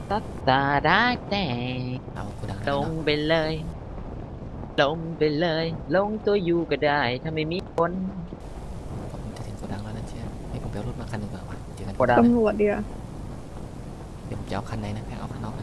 ตาตาได้แต่เอากูดังลแล้วงเนาะไปเลยลงไปเลยลงตัวอยู่ก็ได้ถ้าไม่มีคนผมจะถึงโกดังแล้วนะเชี่ยให้ผมไปเอารถมาคันหนึ่งก่อนวะเจอกันโกโกดังดังนะตำรวจเดียวเดี๋ยวผมจะเอาคันไหนนะแค่เอาคันนอกนะ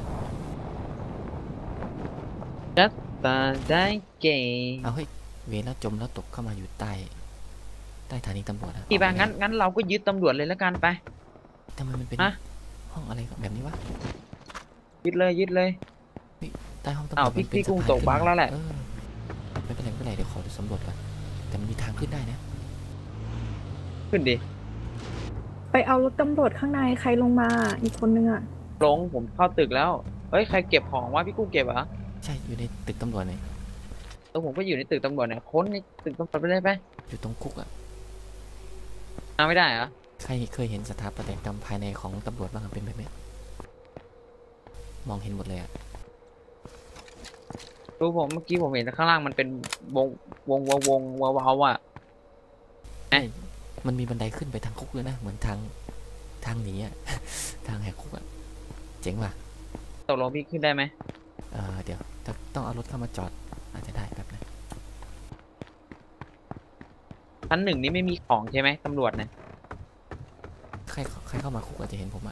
รักตาได้เก๋เอาเฮ้ยเวรแล้วจมแล้วตกเข้ามาอยู่ใต้สถานีตำรวจนะอพี่บางอกไม่ได้งั้นเราก็ยึดตำรวจเลยแล้วกันไปทำไมมันเป็นฮะห้องอะไรแบบนี้วะยึดเลยยึดเลยเฮ้ยใต้ห้องตำรอ้าววจมันเป็นพี่กุ้งสะพานขึ้นมาตกบั๊กแล้วแหละเออไม่เป็นไรไม่เป็นไรเดี๋ยวขอสำรวจก่อนแต่มันมีทางขึ้นได้นะขึ้นดิไปเอารถตำรวจข้างในใครลงมาอีกคนนึงอ่ะลงผมเข้าตึกแล้วเฮ้ยใครเก็บของวะพี่กุ้งเก็บเหรอใช่อยู่ในตึกตำรวจเนี่ยผมก็อยู่ในตึกตำรวจเนี่ยค้นในตึกตำรวจไปเลยไปอยู่ตรงคุกอ่ะมาไม่ได้เหรอใครเคยเห็นสถาปัตยกรรมภายในของตำรวจบ้างอะเป็นแบบนี้มองเห็นหมดเลยอ่ะดูผมเมื่อกี้ผมเห็นข้างล่างมันเป็นวงวงวาวๆอ่ะใช่มันมีบันไดขึ้นไปทางคุกเลยนะเหมือนทางหนีอ่ะทางแหกคุกอ่ะเจ๋งว่ะตกลงพี่ขึ้นได้ไหมเดี๋ยวต้องเอารถเข้ามาจอดอาจจะได้แบบนึงชั้นหนึ่งนี่ไม่มีของใช่ไหมตำรวจเนี่ยใครเข้ามาคุกอาจจะเห็นผมอ่ะ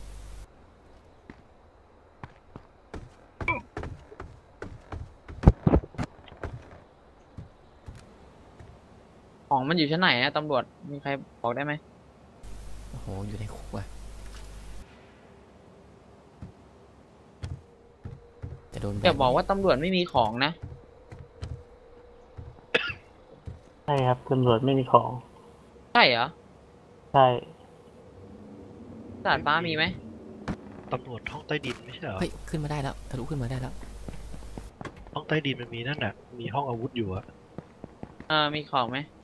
ของมันอยู่ชั้นไหนอะตำรวจมีใครบอกได้ไหมโอ้โหอยู่ในคุกว่ะจะโดนแบอย่านบอกว่าตำรวจไม่มีของนะใช่ครับตำรวจไม่มีของใช่เหรอใช่ดาดฟ้ามีไหมตำรวจห้องใต้ดินไม่ใช่เหรอเฮ้ยขึ้นมาได้แล้วทะลุขึ้นมาได้แล้วห้องใต้ดินมันมีนั่นน่ะมีห้องอาวุธอยู่อะมีของไหม